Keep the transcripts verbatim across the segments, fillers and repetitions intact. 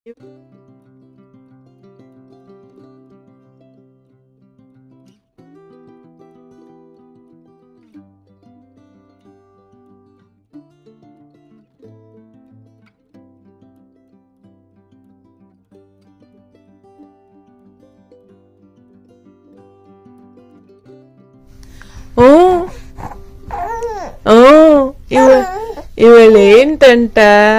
ఓ ఓ ఇవాళ ఏంటంట,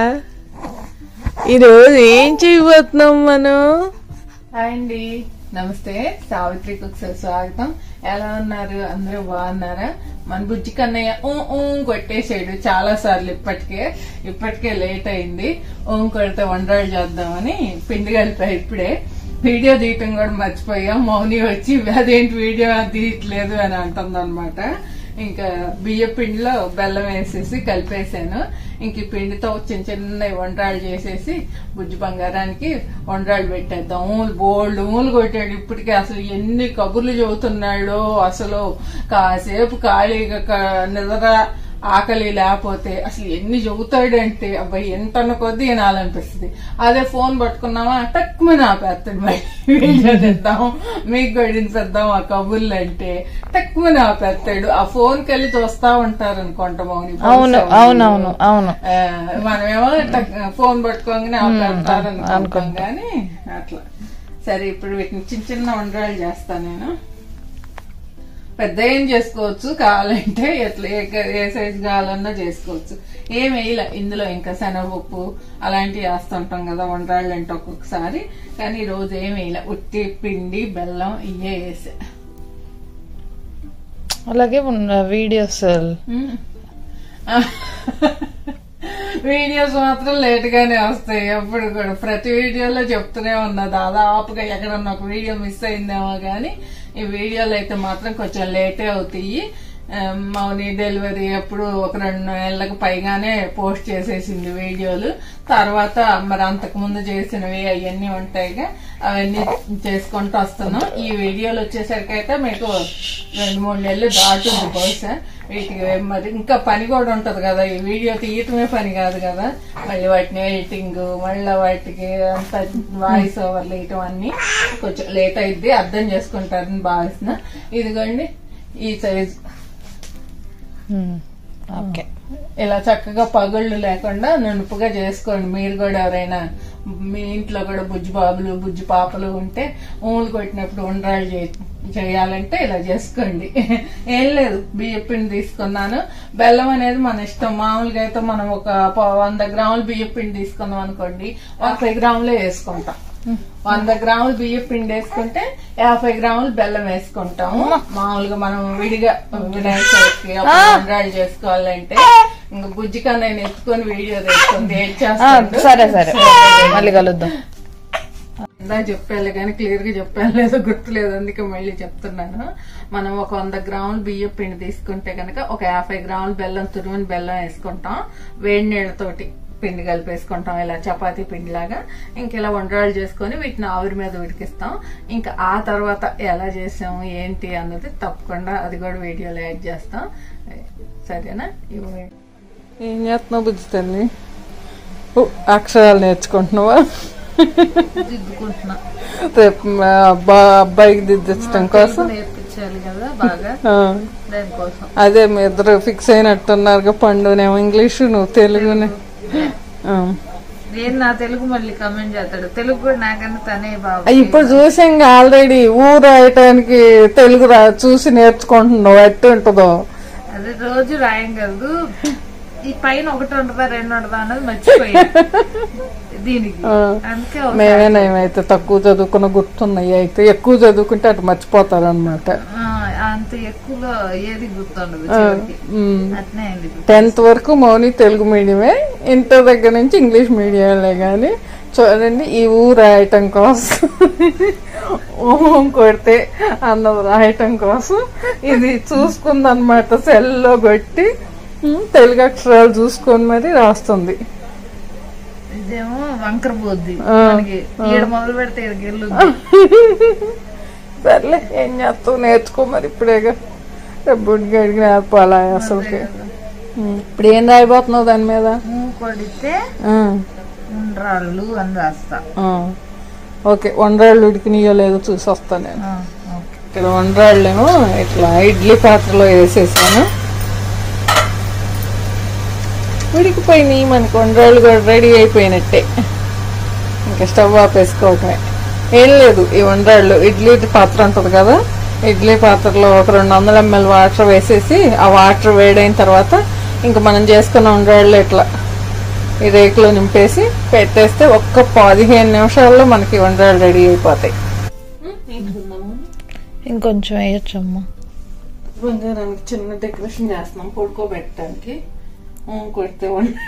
ఈరోజు ఏం చేయబోతున్నాం మనం? హాయ్ అండి, నమస్తే. సావిత్రి కుక్స్ స్వాగతం. ఎలా ఉన్నారు? అందరూ బాగున్నారా? మన బుజ్జి కన్నయ్య ఊ ఊ కొట్టేసాడు చాలా సార్లు. ఇప్పటికే ఇప్పటికే లేట్ అయింది. ఊ కొడితే వంటలు చేద్దామని పిండి కలిపా. ఇప్పుడే వీడియో తీయటం కూడా మర్చిపోయాం. మౌని వచ్చి అదేంటి వీడియో తీయట్లేదు అని అంటుంది అనమాట. ఇంకా బియ్య పిండిలో బెల్లం వేసేసి కలిపేసాను. ఇంక ఈ పిండితో చిన్న చిన్న వంటలు చేసేసి బుజ్జి బంగారానికి వంటలు పెట్టేద్దాం. ఊలు బోల్డ్ ఊలు కొట్టాడు. ఇప్పటికే అసలు ఎన్ని కబుర్లు చెబుతున్నాడో. అసలు కాసేపు ఖాళీగా నిద్ర ఆకలి లేకపోతే అసలు ఎన్ని చెబుతాడంటే అబ్బాయి ఎంత అన్న కొద్దీ వినాలనిపిస్తుంది. అదే ఫోన్ పట్టుకున్నామా టక్కుమని ఆపేస్తాడు. మరి వీడియో తెద్దాం మీకు గడినిపిద్దాం ఆ కబుర్లు అంటే టక్కుమని ఆపేస్తాడు. ఆ ఫోన్ కెళ్ళి చూస్తా ఉంటారు అనుకుంటా మౌని. అవునవును అవును మనమేమో ఫోన్ పట్టుకోగానే ఆపేస్తారు అనుకుంటాం గాని అట్లా. సరే, ఇప్పుడు వీటిని చిన్న చిన్న వంటలు చేస్తాను నేను. పెద్ద ఏం చేసుకోవచ్చు, కావాలంటే ఎట్లా ఏ సైజు కావాలన్నా చేసుకోవచ్చు. ఏం వేయలే ఇందులో. ఇంకా శనగపప్పు అలాంటివి వేస్తుంటాం కదా వంటలు అంటే ఒక్కొక్కసారి. కానీ ఈ రోజు ఏం వేయలే, ఉట్టి పిండి బెల్లం ఇవే వేసా. అలాగే వీడియోస్ వీడియోస్ మాత్రం లేట్ గానే వస్తాయి. ఎప్పుడు కూడా ప్రతి వీడియోలో చెప్తూనే ఉన్నా. దాదాపుగా ఎక్కడన్నా ఒక వీడియో మిస్ అయిందేమో గానీ ఈ వీడియోలు అయితే మాత్రం కొంచెం లేటే అవుతాయి. మౌని డెలివరీ ఎప్పుడు ఒక రెండు నెలలకు పైగానే పోస్ట్ చేసేసింది వీడియోలు. తర్వాత మరి అంతకు ముందు చేసినవి అవన్నీ ఉంటాయిగా, అవన్నీ చేసుకుంటూ వస్తున్నాం. ఈ వీడియోలు వచ్చేసరికి అయితే మీకు రెండు మూడు నెలలు దాటుంది బహుశా. వీటికి మరి ఇంకా పని కూడా ఉంటది కదా. ఈ వీడియో తీయటమే పని కాదు కదా, మళ్ళీ వాటిని ఎడిటింగ్, మళ్ళీ వాటికి అంత వాయిస్ ఓవర్లు వేయటం అన్ని కొంచెం లేట్ అయింది. అర్థం చేసుకుంటారని భావిస్తున్నా. ఇదిగోండి ఈ సైజు. ఓకే, ఇలా చక్కగా పగుళ్ళు లేకుండా నునుపుగా చేసుకోండి. మీరు కూడా ఎవరైనా మీ ఇంట్లో కూడా బుజ్జి బాబులు బుజ్జి పాపలు ఉంటే ఊళ్ళు కొట్టినప్పుడు ఉండ్రాలు చేయాలంటే ఇలా చేసుకోండి. ఏం లేదు, బియ్య పిండి తీసుకున్నాను. బెల్లం అనేది మన ఇష్టం. మామూలుగా అయితే మనం ఒక వంద గ్రాములు బియ్య పిండి తీసుకున్నాం అనుకోండి, యాభై గ్రాములే వేసుకుంటాం. వంద గ్రాములు బియ్య పిండి వేసుకుంటే యాభై గ్రాములు బెల్లం వేసుకుంటాము. మామూలుగా మనం విడిగా వినాయక చవితికి వంటలు చేసుకోవాలంటే ఇంకా బుజ్జి కన్నా ఎత్తుకొని వీడియో తెచ్చుకుంది. ఏం చేస్తాను. సరే సరే, మళ్ళీ కలుద్దాం. ఇందా చెప్పాలి కానీ క్లియర్ గా చెప్పాను లేదో గుర్తులేదు, అందుకే మళ్ళీ చెప్తున్నాను. మనం ఒక వంద గ్రాములు బియ్య పిండి తీసుకుంటే కనుక ఒక యాభై గ్రాములు బెల్లం, తురిమిన బెల్లం వేసుకుంటాం. వేడి నీళ్లతోటి పిండి కలిపేసుకుంటాం, ఇలా చపాతీ పిండిలాగా. ఇంక ఇలా వంటలు చేసుకుని వీటిని ఆవిరి మీద ఉడికిస్తాం. ఇంకా ఆ తర్వాత ఎలా చేసాము ఏంటి అన్నది తప్పకుండా అది కూడా వీడియోలో యాడ్ చేస్తాం. సరేనా? ఏం చేస్తున్నావు బుజ్జి తల్లి? అక్షరాలు నేర్చుకుంటున్నావా? దిద్దుకుంటున్నా. రేపు అబ్బాయికి దిద్దించడం కోసం నేర్పించాలి కదా బాగా, దానికోసం. అదే మీ ఇద్దరు ఫిక్స్ అయినట్టున్నారుగా. పండునేమో ఇంగ్లీషు, నువ్వు తెలుగునే. నేను నా తెలుగు మళ్ళీ కమెంట్ చేస్తాడు. తెలుగు కూడా నాకన్నా తనే బాబు. ఇప్పుడు చూసాం ఆల్రెడీ ఊరు రాయటానికి తెలుగు రా చూసి నేర్చుకుంటున్నావు. ఎట్టు ఉంటుందో అదే రోజు రాయం కాదు. ఈ పైన ఒకటి ఉంటుందా రెండు ఉంటుందా అన్నది మర్చిపోయా దీనికి. అందుకే మేమేమైతే తక్కువ చదువుకున్న గుర్తున్నాయి. అయితే ఎక్కువ చదువుకుంటే అటు మర్చిపోతారు అనమాట. అంత ఎక్కువ ఏది గుర్తుండదు. అట్నే టెన్త్ వరకు మౌని తెలుగు మీడియమే, ఇంటర్ దగ్గర నుంచి ఇంగ్లీష్ మీడియంలే. గాని చూడండి, ఈ ఊరు రాయటం కోసం ఓం కొడితే అన్నది రాయటం కోసం ఇది చూసుకుందనమాట. సెల్లో కొట్టి తెలుగు అక్షరాలు చూసుకొని మరి రాస్తుంది. ఇదేమో వంకర పోద్ది, మొదలు పెడితే సర్లే, ఏం చేస్తావు, నేర్చుకో మరి. ఇప్పుడేగా బుడ్డిగా అడిగి నేర్పాలా అసలుకి. ఇప్పుడు ఏం రాయబోతున్నావు దాని మీద? కొడితే ఉండ్రాళ్ళు అని రాస్తా. ఓకే, వండ్రాళ్ళు ఉడికినాయో లేదో చూసి వస్తాను నేను. ఇక్కడ వండ్రాళ్ళేమో ఇట్లా ఇడ్లీ పాత్రలో వేసేసాను, ఉడికిపోయినాయి. మనకి వండ్రాళ్ళు కూడా రెడీ అయిపోయినట్టే. ఇంకా స్టవ్ ఆపేసుకోవటమే. ఏం లేదు, ఈ వండ్రాళ్ళు ఇడ్లీ పాత్ర ఉంటుంది కదా, ఇడ్లీ పాత్రలో ఒక రెండు వందల ఎంఎల్ వాటర్ వేసేసి ఆ వాటర్ వేడైన తర్వాత ఇంకా మనం చేసుకున్న వండ్రాళ్ళు ఇట్లా ఈ రేకులో నింపేసి పెట్టేస్తే ఒక్క పదిహేను నిమిషాల్లో మనకి వండ్రాళ్ళు రెడీ అయిపోతాయి. ఇంకొంచెం వేయచ్చమ్మా. బంగారానికి చిన్న డెకరేషన్ చేస్తున్నాం పడుకోబెట్టడానికి. కొడితే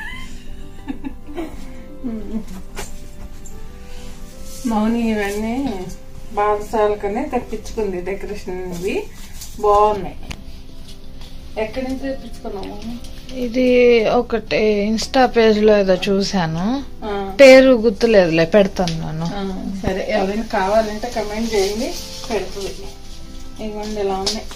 మౌని ఇవన్నీ బాదసాలకనే తెప్పించుకుంది డెకరేషన్. ఇవి బాగున్నాయి. ఎక్కడి నుంచి తెప్పించుకున్నాము? ఇది ఒకటి ఇన్స్టా పేజ్ లో ఏదో చూసాను, పేరు గుర్తులేదులే, పెడతాను నేను. సరే, ఎవరైనా కావాలంటే కమెంట్ చేయండి, పెడుతుంది. ఇవ్వండి, ఇలా ఉన్నాయి.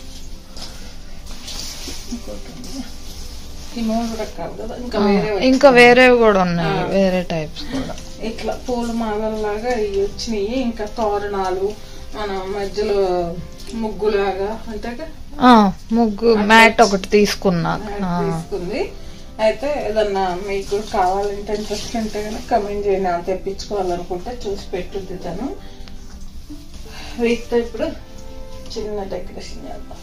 ఇంకా వేరేవి కూడా ఉన్నాయి, వేరే టైప్స్ కూడా. ఇట్లా పూల మాలలాగా ఇవి వచ్చినాయి. ఇంకా తోరణాలు, మన మధ్యలో ముగ్గులాగా అంటే ముగ్గు మ్యాట్ ఒకటి తీసుకున్నా తీసుకుంది. అయితే ఏదన్నా మీకు కావాలంటే ఇంట్రెస్ట్ ఉంటే కనుక కమెంట్ చేయండి. అంత తెప్పించుకోవాలనుకుంటే చూసి పెట్టుద్ది తను. వీటితో ఇప్పుడు చిన్న డెకరేషన్ చేద్దాం.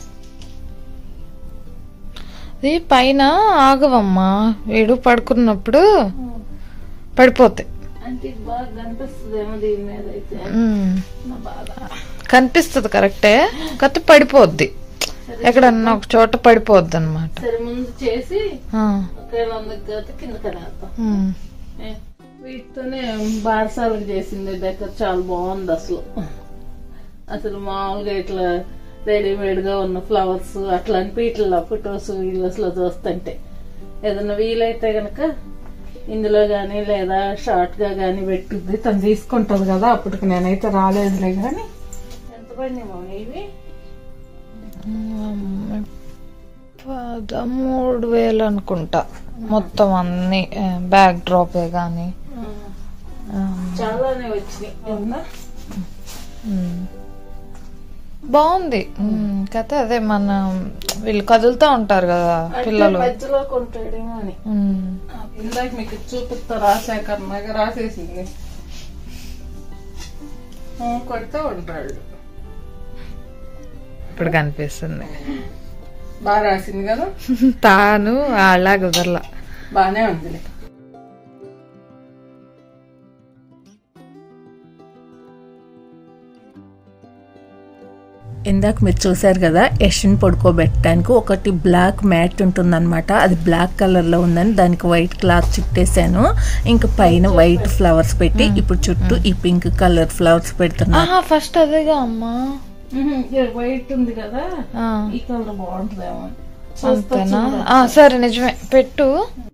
ఇది పైన ఆగవమ్మా, వీడు పడుకున్నప్పుడు పడిపోతాయి. అంటే బాగా కనిపిస్తుందేమో దీని మీద. అయితే కనిపిస్తుంది కరెక్టే, కత్తి పడిపోద్ది, ఎక్కడన్నా ఒక చోట పడిపోద్ది అనమాట. సరే, ముందు చేసి కింద కనేస్తాం. వీటితోనే బారసాలకు చేసింది డెకర్, చాలా బాగుంది అసలు. అసలు మామూలుగా ఇట్లా రెడీమేడ్ గా ఉన్న ఫ్లవర్స్ అట్లాంటి వీటిల్లో ఫొటోస్ వీడియోస్ లో చూస్తుంటే ఏదన్నా వీలైతే గనక ఇందులో గానీ లేదా షార్ట్ గా గానీ పెట్టుద్ది. తను తీసుకుంటది కదా, అప్పటికి నేనైతే రాలేదులే. గాని ఎంత పడినామో ఇవి? పదమూడు వేలు అనుకుంటా మొత్తం అన్ని, బ్యాక్ డ్రాప్ గానీ చాలానే వచ్చినాయి. బాగుంది కథ. అదే మన వీళ్ళు కదులుతా ఉంటారు కదా పిల్లలు, మధ్యలో కొంటాడేమో అని ఇందాక మీకు చూపిస్తా. రాశాక రాసేసింది, కొడితే ఉంటాడు. ఇప్పుడు కనిపిస్తుంది. బాగా రాసింది కదా తాను, అలా కుదరలా, బానే ఉంది. ఇందాక మీరు చూసారు కదా, యశ్ని పడుకోబెట్టడానికి ఒకటి బ్లాక్ మ్యాట్ ఉంటుందన్నమాట. అది బ్లాక్ కలర్ లో ఉందని దానికి వైట్ క్లాత్ చుట్టేసాను. ఇంకా పైన వైట్ ఫ్లవర్స్ పెట్టి ఇప్పుడు చుట్టూ ఈ పింక్ కలర్ ఫ్లవర్స్ పెడుతున్నా. ఫస్ట్ అదేగా అమ్మా, వైట్ ఉంది కదా, ఈ కలర్ బాగుంటుందేమో. అంతేనా? సరే, నిజమే, పెట్టు.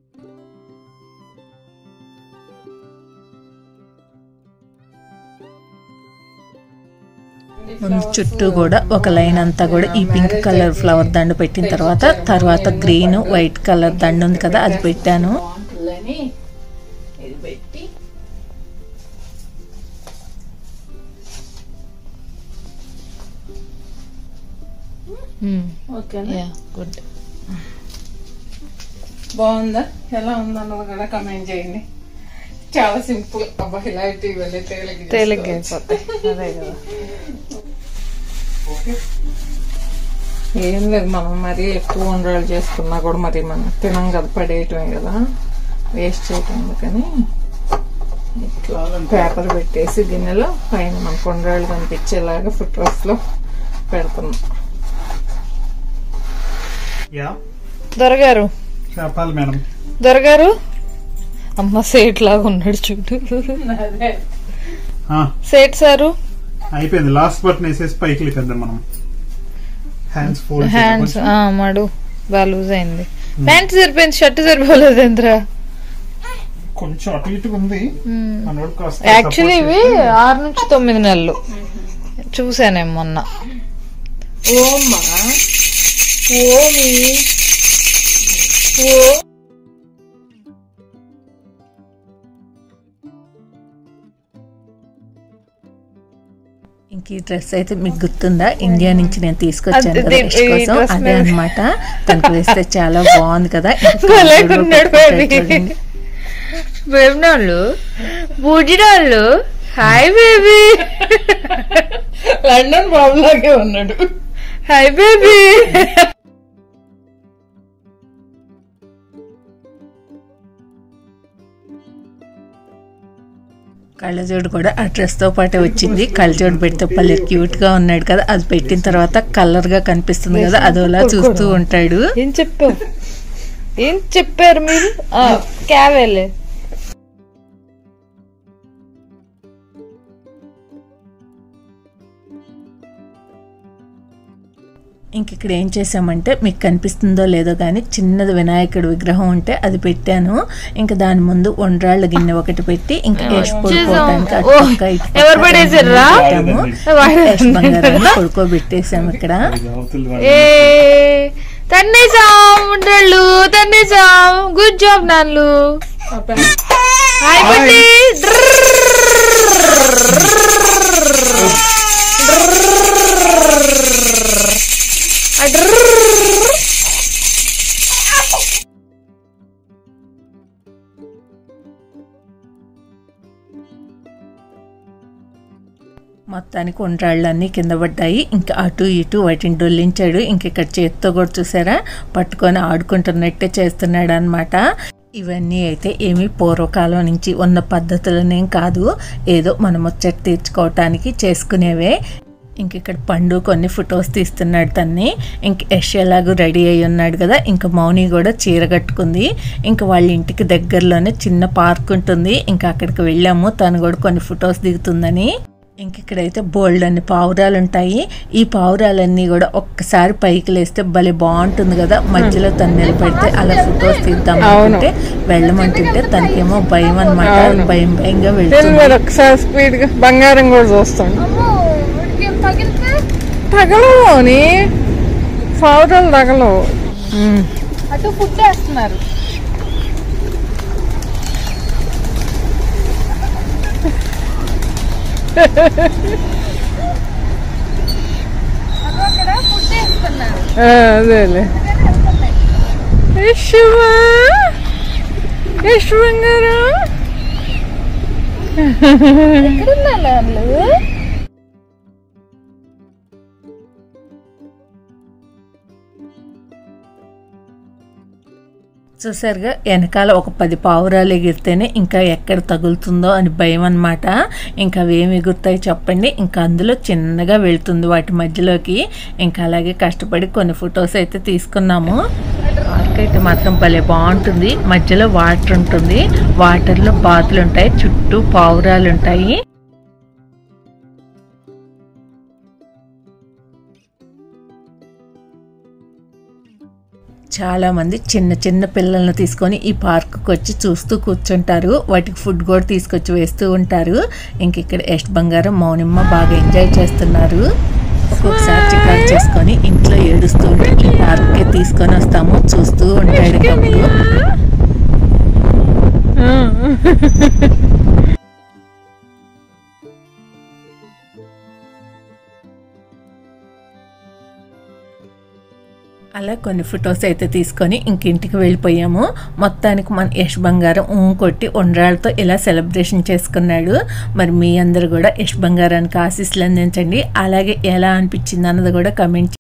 చుట్టూ కూడా ఒక లైన్ అంతా కూడా ఈ పింక్ కలర్ ఫ్లవర్ దండ పెట్టిన తర్వాత తర్వాత గ్రీన్ వైట్ కలర్ దండ ఉంది కదా, అది పెట్టాను. బాగుందా? ఎలా ఉందన్నది కూడా కమెంట్ చేయండి. చాలా సింపుల్. అబ్బా, ఇలాంటి తేలిక అయిపోతాయి. అదే కదా, ఏం లేదు. మనం మరీ ఎక్కువ వంటలు చేసుకున్నా కూడా మరి మనం తినం కదా, పడేయటమే కదా, వేస్ట్ చేయటం. అందుకని ఇట్లా పేపర్ పెట్టేసి గిన్నెలో పైన మనకు వంటలు కనిపించేలాగా ఫొటోస్ లో పెడుతున్నాం. దొరగారు దొరగారు అమ్మ సేట్ లాగా ఉన్నాడు చూడు. సేట్ సారు అయిపోయింది. లాస్ట్ బటన్ వేసేసి పైకి లేపేద్దాం మనం. హ్యాండ్స్ ఫోల్డ్ హ్యాండ్స్ మడు బాగా లూజ్ అయింది. ప్యాంట్ సరిపోయింది, షర్ట్ సరిపోలేదు. ఎంద్రా కొంచెం అటు ఇటుగా ఉంది. యాక్చువల్లీ ఇవి ఆరు నుంచి తొమ్మిది నెలలు చూసానేమో మొన్న. ఓమ్మా ఓమి ఓ ఇంక ఈ డ్రెస్ అయితే మీకు గుర్తుందా, ఇండియా నుంచి నేను తీసుకొచ్చాను కదా యష్ కోసం, అదే అనమాట. తనకు వేస్తే చాలా బాగుంది కదా. బేబినాళ్ళు బూజినాళ్ళు హాయ్ బేబీ. లండన్ బాబు లాగే ఉన్నాడు. Hi baby. కళ్ళజోడు కూడా ఆ డ్రెస్ తో పాటే వచ్చింది. కళ్ళజోడు పెడితే పల్లె క్యూట్ గా ఉన్నాడు కదా, అది పెట్టిన తర్వాత కలర్ గా కనిపిస్తుంది కదా, అదోలా చూస్తూ ఉంటాడు. ఏం చెప్పావు ఏం చెప్పారు మీరు? క్యావేలే ఇంక ఇక్కడ ఏం చేసామంటే మీకు కనిపిస్తుందో లేదో కానీ చిన్నది వినాయకుడి విగ్రహం ఉంటే అది పెట్టాను. ఇంకా దాని ముందు ఉండ్రాళ్ళ గిన్నె ఒకటి పెట్టి ఇంకా యష్ పడుకోవడానికి బంగారాన్ని పడుకోబెట్టేసాము ఇక్కడ. తన్నేసాం ఉండ్రాళ్ళు తన్నేసాం. గుడ్ జాబ్ నాన్లు. హాయ్ బట్టి. మొత్తానికి ఉండ్రాళ్ళన్నీ కింద పడ్డాయి. ఇంకా అటు ఇటు వాటిని డొల్లించాడు. ఇంక ఇక్కడ చేతితో కూడా చూసారా పట్టుకొని ఆడుకుంటున్నట్టే చేస్తున్నాడు అనమాట. ఇవన్నీ అయితే ఏమి పూర్వకాలం నుంచి ఉన్న పద్ధతులనేం కాదు, ఏదో మనం ముచ్చట తీర్చుకోవటానికి చేసుకునేవే. ఇంక ఇక్కడ పండు కొన్ని ఫొటోస్ తీస్తున్నాడు తన్ని. ఇంక యష్ ఎలాగూ రెడీ అయి ఉన్నాడు కదా, ఇంకా మౌని కూడా చీర కట్టుకుంది. ఇంకా వాళ్ళ ఇంటికి దగ్గరలోనే చిన్న పార్క్ ఉంటుంది, ఇంకా అక్కడికి వెళ్ళాము. తను కూడా కొన్ని ఫొటోస్ దిగుతుందని. ఇంక ఇక్కడైతే బోల్డ్ అన్ని పావురాలు ఉంటాయి. ఈ పావురాలన్నీ కూడా ఒక్కసారి పైకి లేస్తే భలే బాగుంటుంది కదా. మధ్యలో తను నిలబెడితే అలా ఫొటోస్ తీద్దాం అంటే వెళ్ళమంటుంటే తనకేమో భయం అనమాట. భయం భయంగా వెళ్తుంది. ఒకసారి స్పీడ్ గా బంగారం కూడా చూస్తాం. తగలవని పావురాలు తగలవు. అటు ఫుడ్ వేస్తున్నారు. అదేలే యశ్వా యశ్వంగారు చూసారుగా వెనకాల ఒక పది పావురాలు ఎగిరితేనే ఇంకా ఎక్కడ తగులుతుందో అని భయం అనమాట. ఇంకా అవి ఏమి ఎగురుతాయి చెప్పండి. ఇంకా అందులో చిన్నగా వెళ్తుంది వాటి మధ్యలోకి. ఇంకా అలాగే కష్టపడి కొన్ని ఫొటోస్ అయితే తీసుకున్నాము. పార్క్ అయితే మాత్రం భలే బాగుంటుంది. మధ్యలో వాటర్ ఉంటుంది, వాటర్లో బాతులు ఉంటాయి, చుట్టూ పావురాలు ఉంటాయి. చాలా మంది చిన్న చిన్న పిల్లల్ని తీసుకొని ఈ పార్క్కి వచ్చి చూస్తూ కూర్చుంటారు. వాటికి ఫుడ్ కూడా తీసుకొచ్చి వేస్తూ ఉంటారు. ఇంక ఇక్కడ యష్ బంగారం మౌనిమ్మ బాగా ఎంజాయ్ చేస్తున్నారు. ఒక్కొక్కసారి చికాకు చేసుకొని ఇంట్లో ఏడుస్తూ ఉంటే ఈ పార్క్కి తీసుకొని వస్తాము, చూస్తూ ఉంటాడు కప్పుడు. అలా కొన్ని ఫొటోస్ అయితే తీసుకొని ఇంక ఇంటికి వెళ్ళిపోయాము. మొత్తానికి మన యష్ బంగారం ఊ కొట్టి ఉండ్రాళ్ళతో ఇలా సెలబ్రేషన్ చేసుకున్నాడు. మరి మీ అందరూ కూడా యష్ బంగారానికి ఆశీస్సులు అందించండి. అలాగే ఎలా అనిపించింది అన్నది కూడా కమెంట్